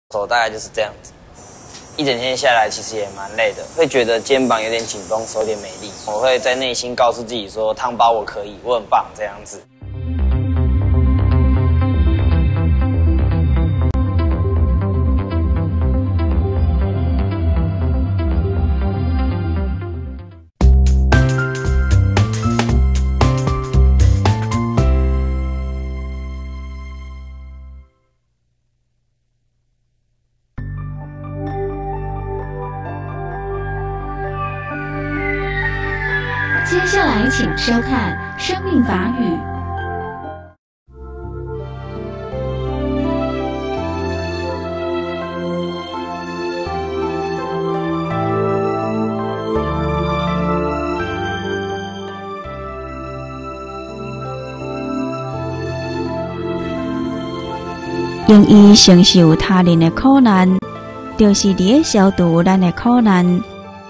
手大概就是这样子，一整天下来其实也蛮累的，会觉得肩膀有点紧绷，手有点没力。我会在内心告诉自己说，汤包我可以，我很棒这样子。 接下来请收看《生命法语》。 用伊承受他人的苦难，就是伫咧消除咱的苦难。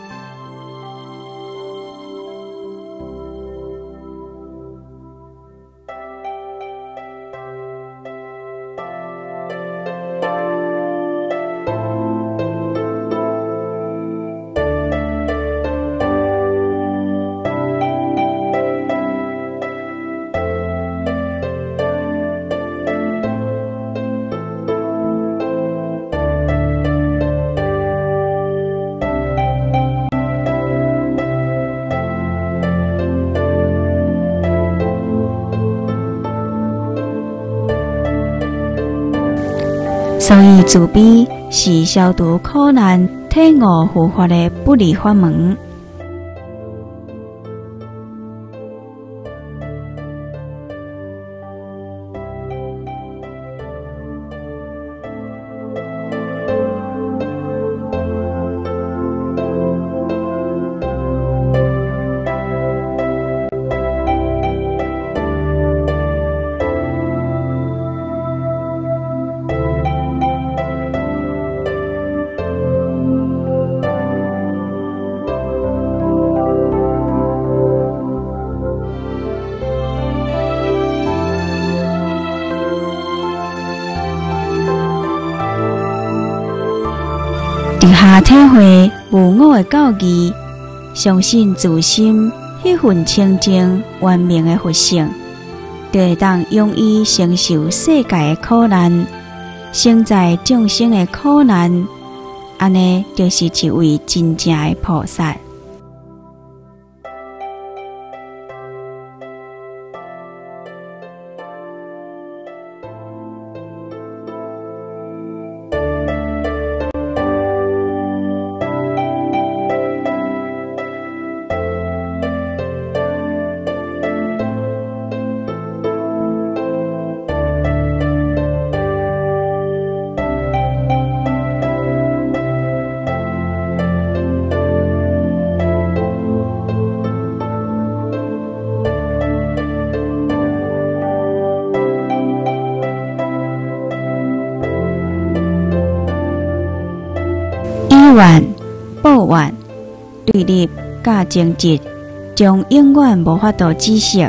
所以，慈悲是消除苦难、体悟护法的不二法门。直下体会无我的教义，相信自心迄份清净完明的佛性，就会当用伊承受世界的苦难，承载众生的苦难，安尼就是一位真正的菩萨。以怨报怨，对立甲争执，将永远无法度止息。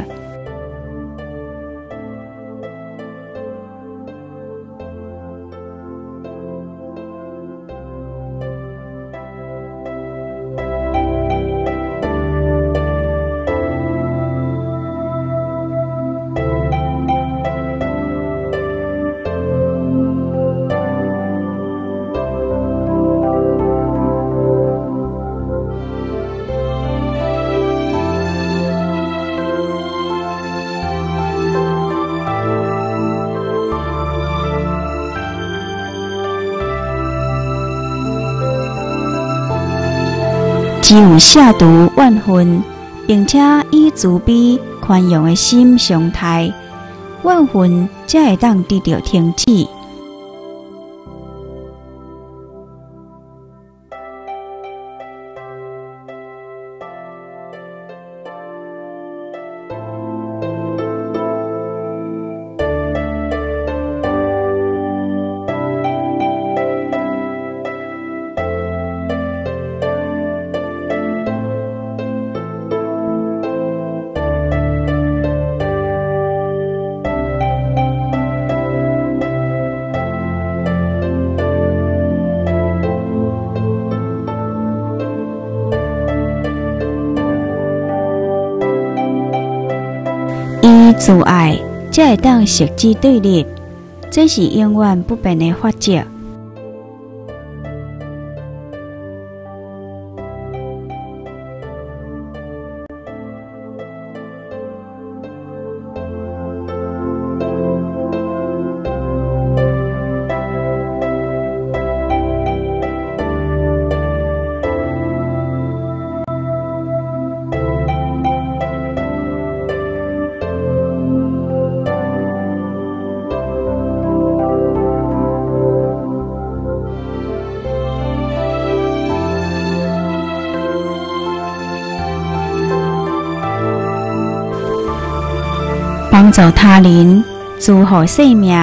只有下除怨恨，并且以慈悲宽容的心相待，怨恨才会当得到停止。 以自爱才会当实质对立，这是永远不变的法则。帮助他人，祝福生命。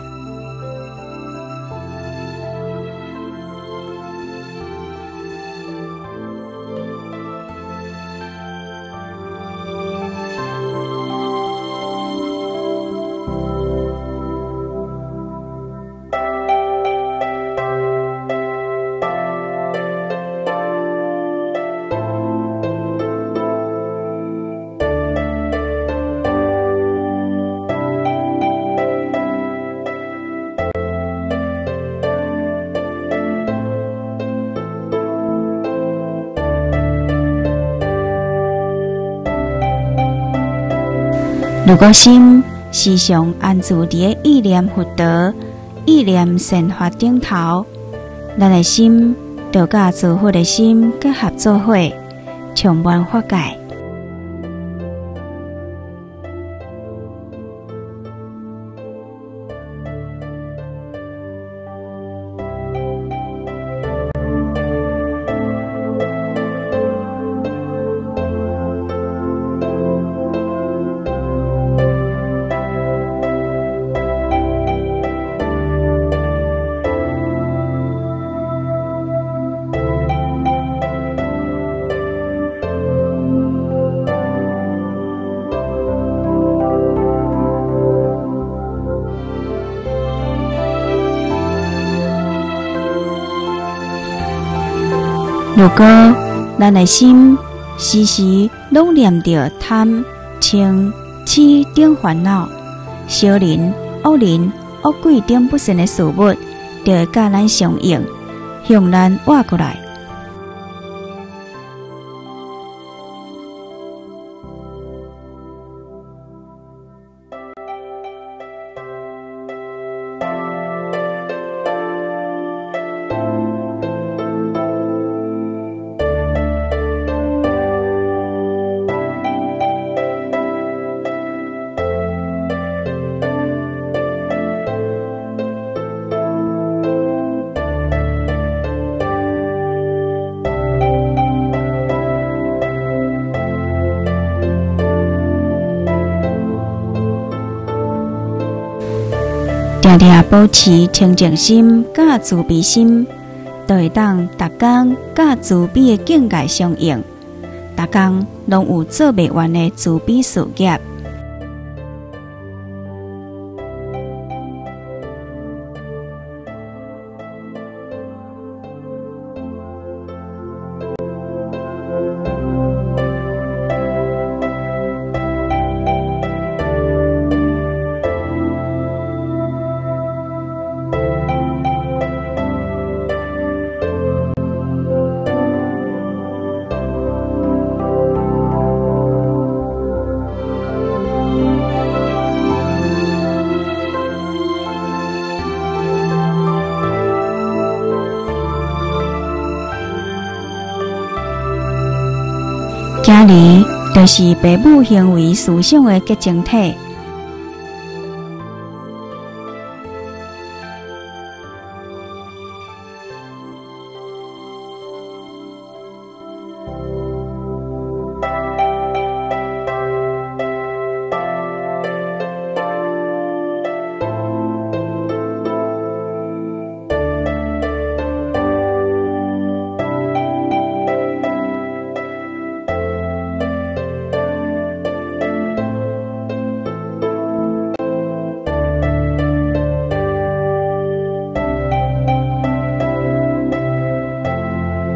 如果心时常安住伫个意念佛道、意念善法顶头，咱的心就甲诸佛的心结合做伙，充满法界。如果咱的心时时拢念着贪、嗔、痴等烦恼，小人、恶人、恶鬼等不善的事物，就会甲咱相应，向咱活过来。定定保持清净心、甲慈悲心，就会当逐工甲慈悲的境界相应，逐工拢有做袂完的慈悲事业。家里就是父母行为思想的结晶体。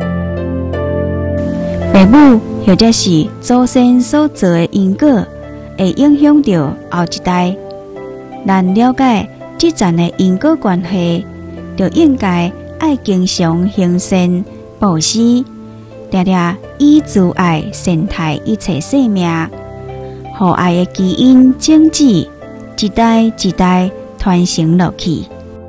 父母或者是祖先所做的因果， 会影响到后一代。咱了解即层的因果关系，就应该爱经常行善布施，常常以自爱善待一切生命，互爱的基因种子一代一代传承落去。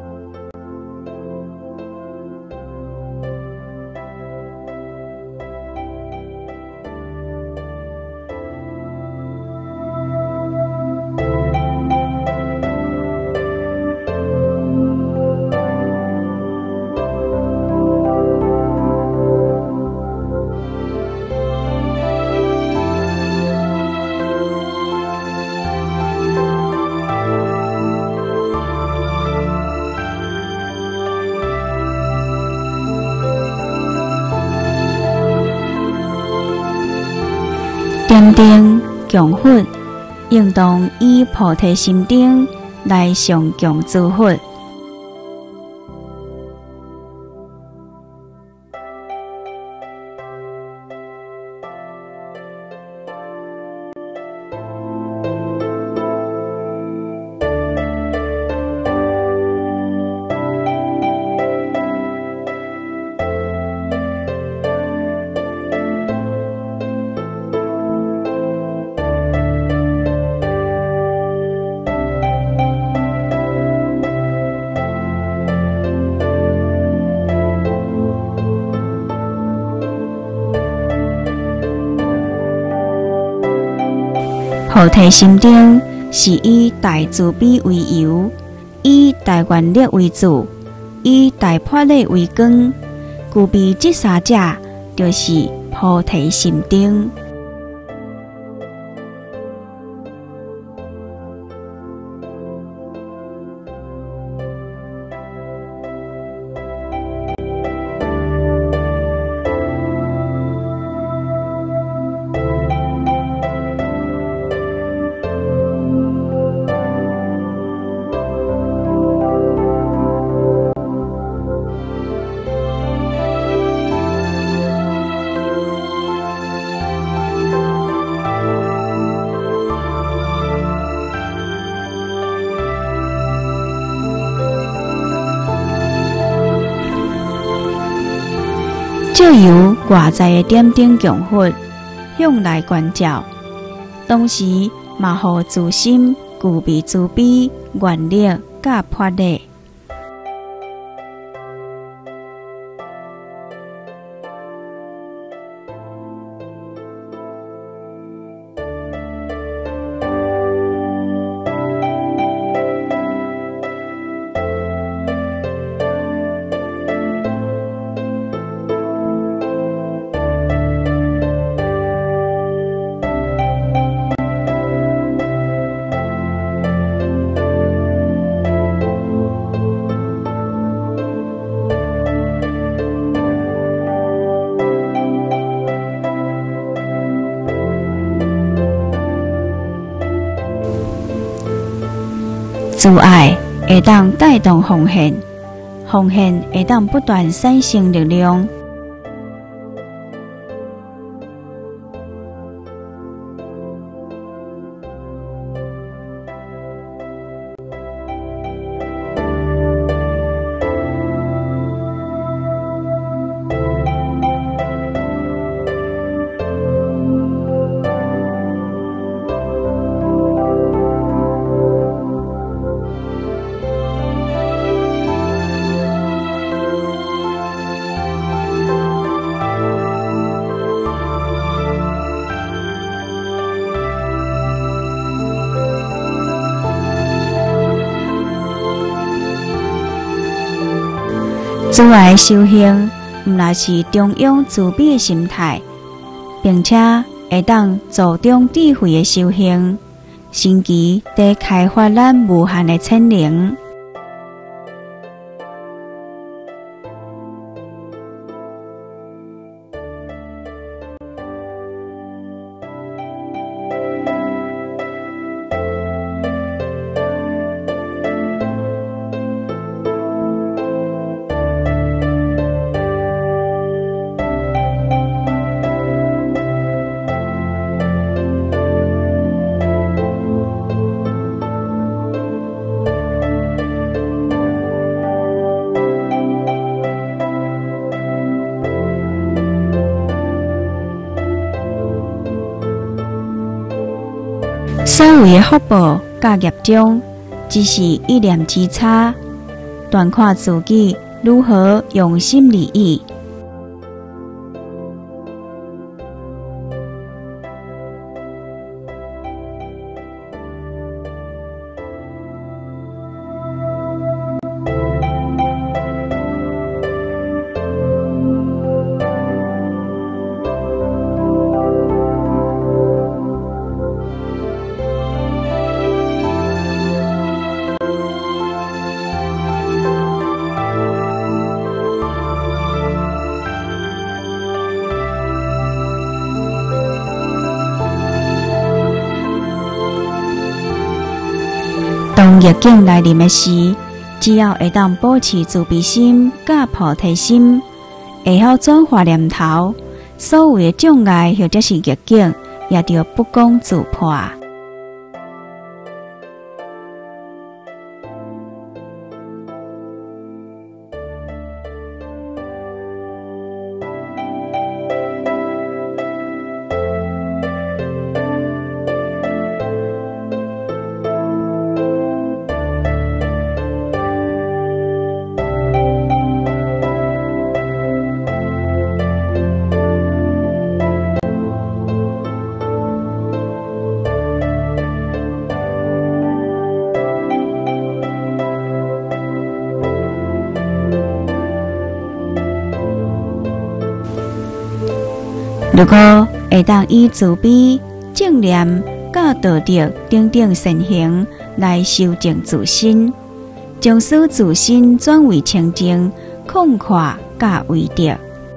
点灯供佛，应当以菩提心灯来上供诸佛。菩提心灯是以大慈悲为由，以大愿力为主，以大魄力为光。具备这三者，就是菩提心灯。借由外在的点灯供佛向内观照，同时嘛，互自心具备慈悲、愿力、甲魄力。自爱会当带动奉献，奉献会当不断产生力量。自爱修行，毋但是中庸慈悲的心态，并且会当助长智慧的修行，甚至得开发咱无限的潜能。 所有的福报甲业障，只是一念之差，端看自己如何用心利益。当逆境来临的时，只要会当保持慈悲心、甲菩提心，会晓转化念头，所有的障碍或者是逆境，也就不攻自破。如果会当以慈悲、正念、甲道德等等善行来修正自身，将使自身转为清净、空阔、甲为德。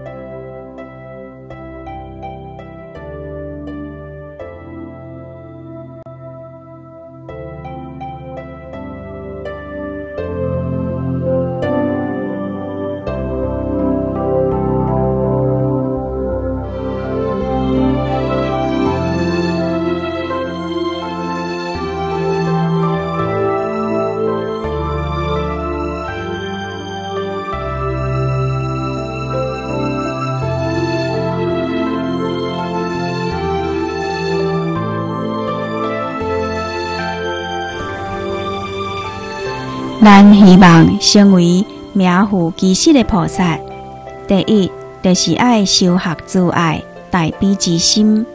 咱希望成为名副其实的菩萨。第一，就是爱修学自爱、大悲之心。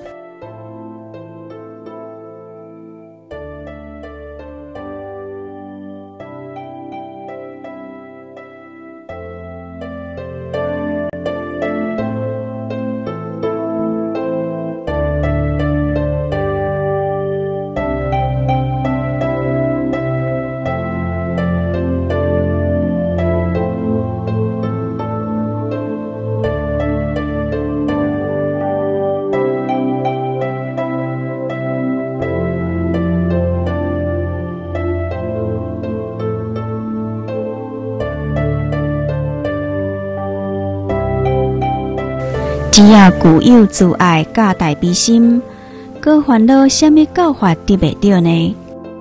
只要具有自爱甲大悲心，搁烦恼什么教法得袂到呢？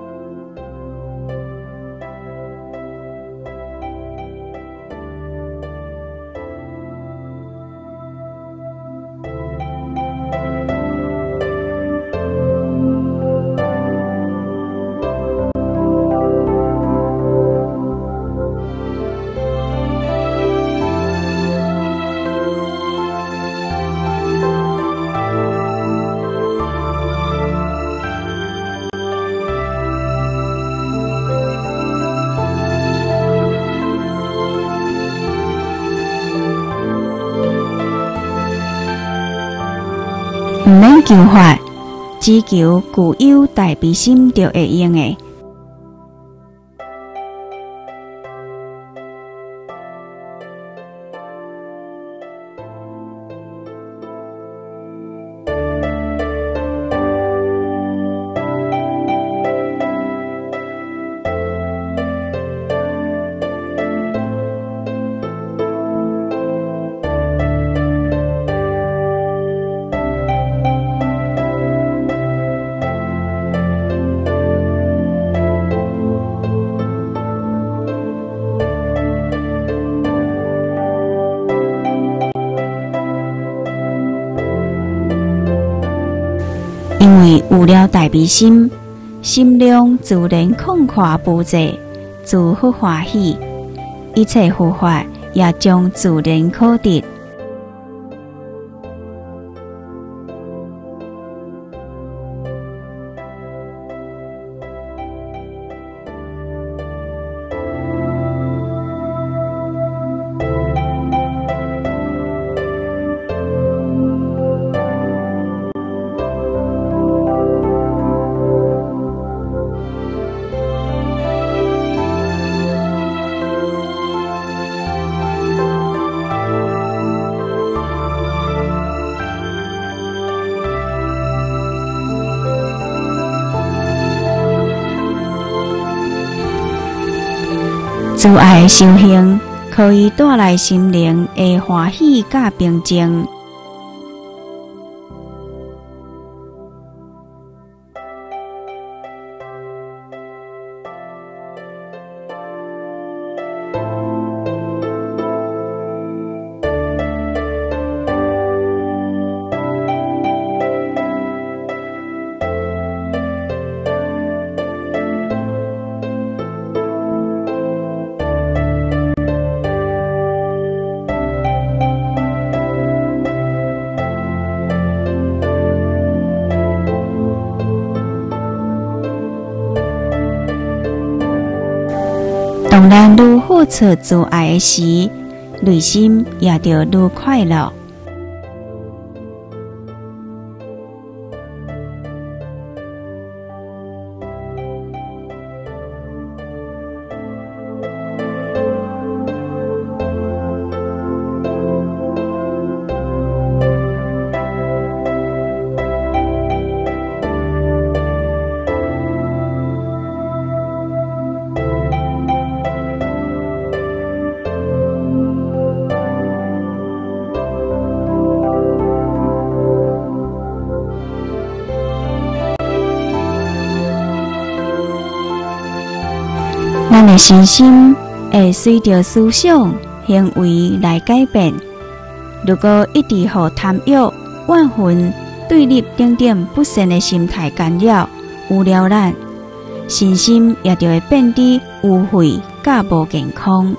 毋免求法，只求具有大悲心就会用的。因为有了大悲心， 心量自然空阔无济，自福欢喜，一切佛法也将自然可得。自爱的修行可以带来心灵的欢喜甲平静。当咱愈付出自爱的时，内心也就愈快乐。咱的身心会随着思想、行为来改变。如果一直互贪欲、怨恨、对立等等不善的心态干扰、有了咱，身心也就会变得污秽、甲无健康。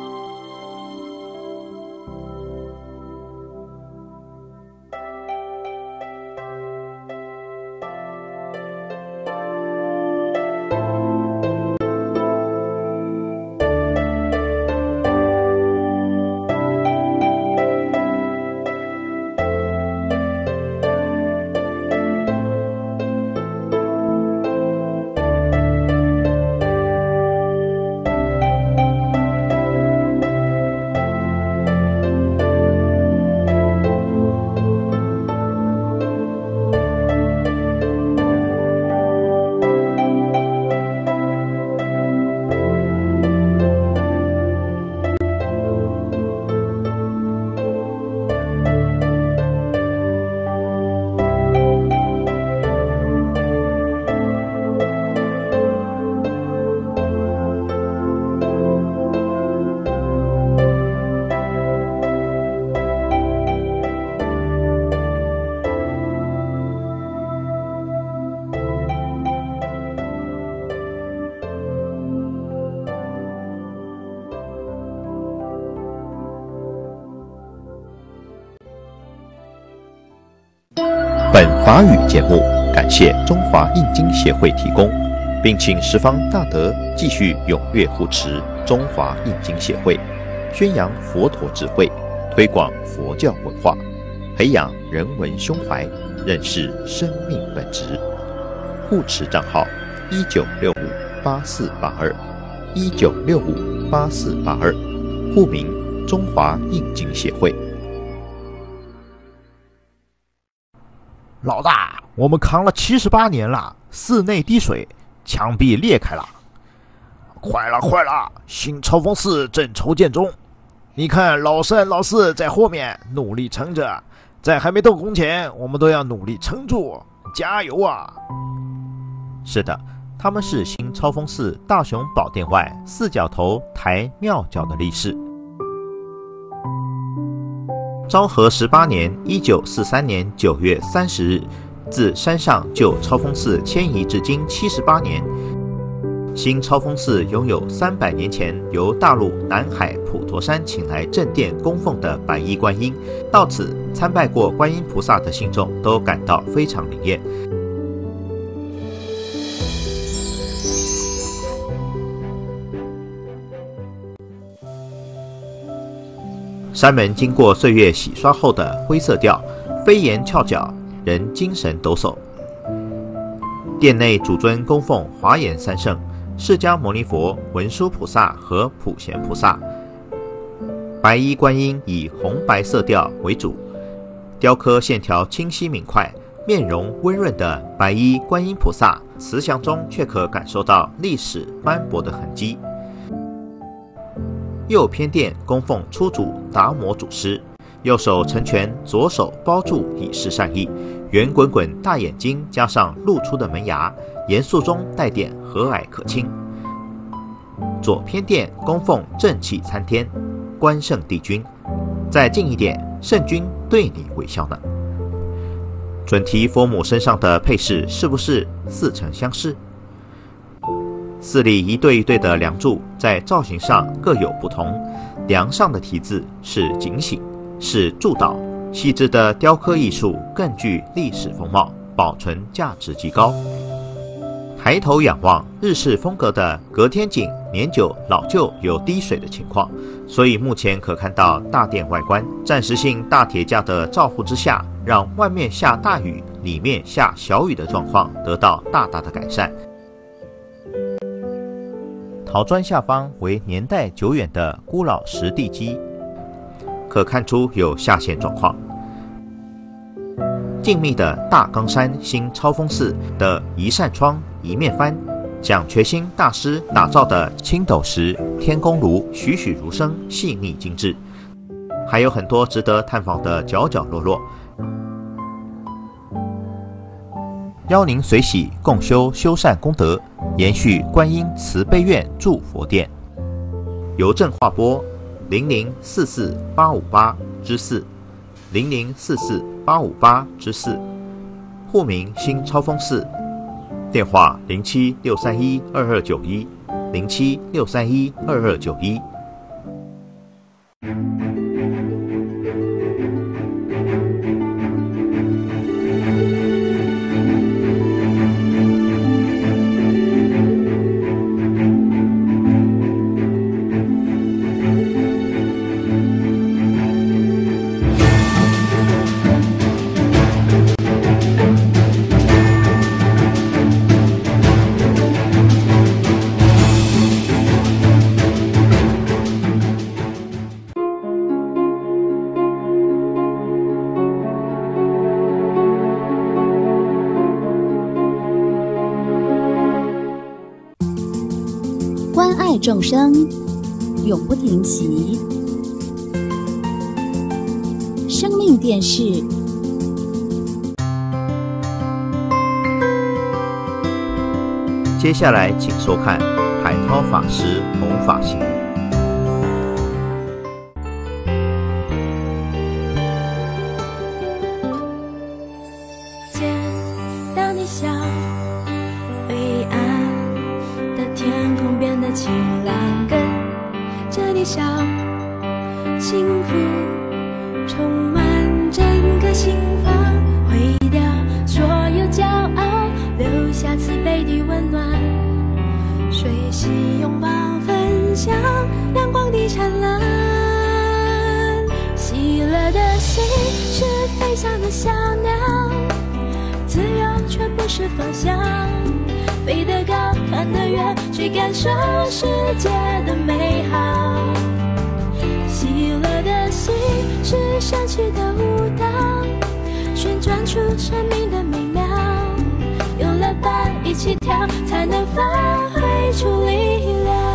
本法语节目感谢中华印经协会提供，并请十方大德继续踊跃护持中华印经协会，宣扬佛陀智慧，推广佛教文化，培养人文胸怀，认识生命本质。护持账号19658482，19658482，户名中华印经协会。 老大，我们扛了78年了，寺内滴水，墙壁裂开了。快了，新超峰寺正筹建中。你看老三老四在后面努力撑着，在还没动工前，我们都要努力撑住，加油啊！ 是的，他们是新超峰寺大雄宝殿外四角头台庙角的力士。昭和18年1943年9月30日， 自山上旧超峰寺迁移至今78年。新超峰寺拥有300年前由大陆南海普陀山请来镇殿供奉的白衣观音，到此参拜过观音菩萨的信众都感到非常灵验。山门经过岁月洗刷后的灰色调，飞檐翘角，人精神抖擞。殿内主尊供奉华严三圣、释迦牟尼佛、文殊菩萨和普贤菩萨。白衣观音以红白色调为主，雕刻线条清晰明快、面容温润的白衣观音菩萨，慈祥中却可感受到历史斑驳的痕迹。右偏殿供奉初主达摩祖师，右手成拳，左手包住以示善意。圆滚滚大眼睛加上露出的门牙，严肃中带点和蔼可亲。左偏殿供奉正气参天，关圣帝君，再近一点，圣君对你微笑呢。准提佛母身上的配饰是不是似曾相识？寺里一对一对的梁柱在造型上各有不同，梁上的题字是警醒，是祝祷，细致的雕刻艺术更具历史风貌，保存价值极高。抬头仰望，日式风格的隔天井年久老旧有滴水的情况，所以目前可看到大殿外观暂时性大铁架的照护之下，让外面下大雨，里面下小雨的状况得到大大的改善。陶砖下方为年代久远的孤老石地基，可看出有下陷状况。静谧的大冈山新超峰寺的一扇窗一面帆，蒋觉新大师打造的青斗石天宫炉栩栩如生，细腻精致，还有很多值得探访的角角落落。邀您随喜共修修善功德，延续观音慈悲愿祝佛殿。邮政划拨00448584， 00448584，户名新超峰寺，电话0763122291 0763122291。 关爱众生，永不停息。生命电视， 接下来请收看海涛法师弘法行。 当你笑，灰暗的天空变得晴朗，跟着你笑，幸福充满整个心房，毁掉所有骄傲，留下慈悲的温暖，随喜拥抱分享阳光的灿烂。喜乐的心是飞翔的小鸟，自由却不是方向，飞得高看得远，去感受世界的美好。喜乐的心是神奇的舞蹈，旋转出生命的美妙，有了伴一起跳，才能发挥出力量。